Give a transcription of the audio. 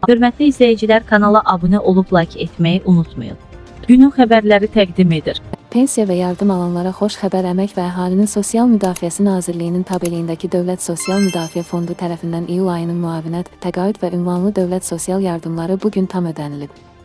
Hörmətli izləyicilər, kanala abunə olub like etməyi unutmayın. Günün xəbərləri təqdim edir. Pensiya və yardım alanlara xoş xəbər. Əmək və Əhalinin Sosial Müdafiəsi Nazirliyinin tabeliyindəki Dövlət Sosial Müdafiə Fondu tərəfindən iyul ayının müavinət, təqaüd və ünvanlı dövlət sosial yardımları bugün tam ödənilib.